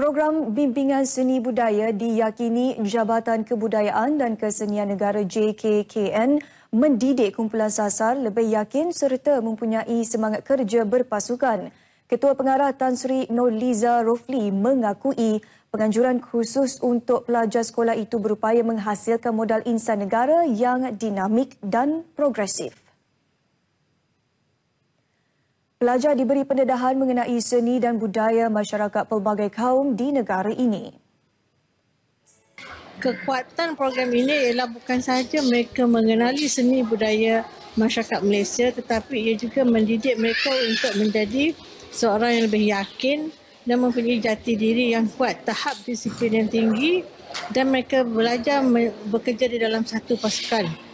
Program Bimbingan Seni Budaya diyakini Jabatan Kebudayaan dan Kesenian Negara JKKN mendidik kumpulan sasar lebih yakin serta mempunyai semangat kerja berpasukan. Ketua Pengarah Tan Sri Nurliza Rofli mengakui penganjuran khusus untuk pelajar sekolah itu berupaya menghasilkan modal insan negara yang dinamik dan progresif. Pelajar diberi pendedahan mengenai seni dan budaya masyarakat pelbagai kaum di negara ini. Kekuatan program ini ialah bukan sahaja mereka mengenali seni budaya masyarakat Malaysia, tetapi ia juga mendidik mereka untuk menjadi seorang yang lebih yakin dan mempunyai jati diri yang kuat, tahap disiplin yang tinggi, dan mereka belajar bekerja di dalam satu pasukan.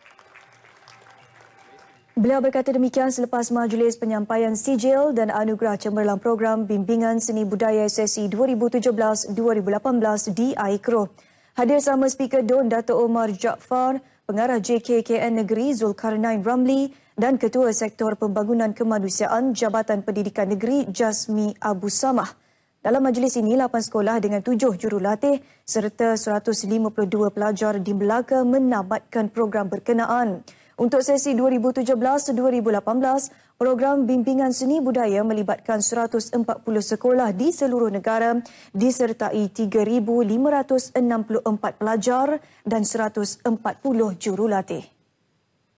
Beliau berkata demikian selepas majlis penyampaian sijil dan anugerah cemerlang program Bimbingan Seni Budaya sesi 2017-2018 di Aikro. Hadir sama Speaker DUN Dato' Omar Jaafar, Pengarah JKKN Negeri Zulkarnain Ramli dan Ketua Sektor Pembangunan Kemanusiaan Jabatan Pendidikan Negeri Jasmi Abu Samah. Dalam majlis ini, 8 sekolah dengan 7 jurulatih serta 152 pelajar di Melaka menamatkan program berkenaan. Untuk sesi 2017-2018, program Bimbingan Seni Budaya melibatkan 140 sekolah di seluruh negara disertai 3,564 pelajar dan 140 jurulatih.